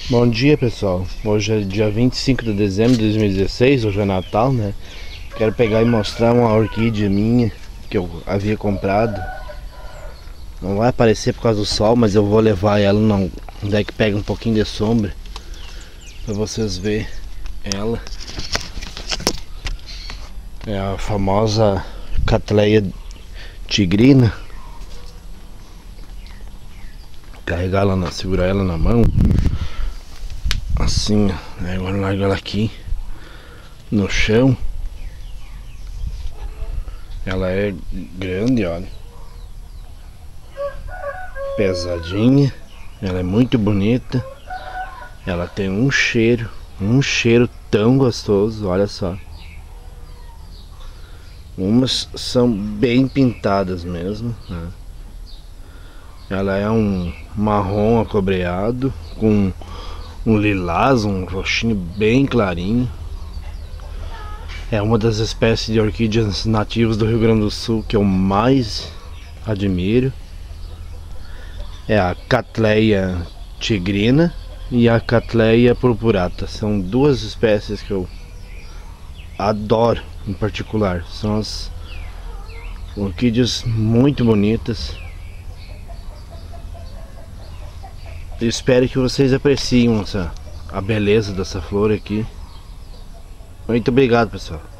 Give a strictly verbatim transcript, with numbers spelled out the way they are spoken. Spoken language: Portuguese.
Bom dia, pessoal. Hoje é dia vinte e cinco de dezembro de dois mil e dezesseis, hoje é Natal, né? Quero pegar e mostrar uma orquídea minha que eu havia comprado. Não vai aparecer por causa do sol, mas eu vou levar ela não, onde é que pega um pouquinho de sombra para vocês verem ela. É a famosa Cattleya tigrina. Carregar ela, na, segurar ela na mão. Assim, né? Agora largo ela aqui no chão. Ela é grande, olha. Pesadinha. Ela é muito bonita. Ela tem um cheiro, um cheiro tão gostoso, olha só. Umas são bem pintadas mesmo, né? Ela é um marrom acobreado com um lilás, um roxinho bem clarinho. É uma das espécies de orquídeas nativas do Rio Grande do Sul que eu mais admiro. É a Cattleya tigrina e a Cattleya purpurata. São duas espécies que eu adoro em particular. São as orquídeas muito bonitas. Eu espero que vocês apreciem essa, a beleza dessa flor aqui. Muito obrigado, pessoal.